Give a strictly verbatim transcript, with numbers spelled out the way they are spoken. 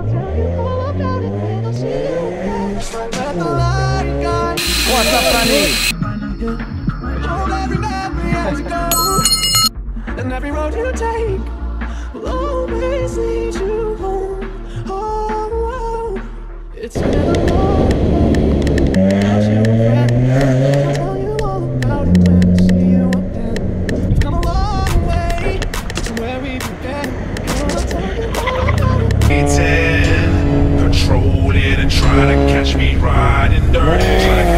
What's up, Sunny? And every road you take will always lead you home. Oh, it's been a long way without you, friend. I'll tell you all about it when I see you again. We've come a long way from where we began. I'll tell you all about it. Control it and try to catch me riding dirty.